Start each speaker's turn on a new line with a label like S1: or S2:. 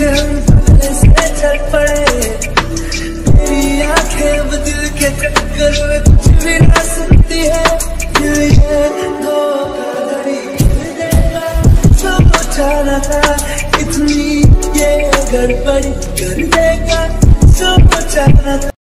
S1: पीछे हम पहले से चल पड़े, तेरी आंखें वो दिल के चक्कर में कुछ भी ना सुनती है। दिल ये धोखाधड़ी कर देगा, सोचा न था इतनी ये गड़बड़ी कर देगा, सोचा न था।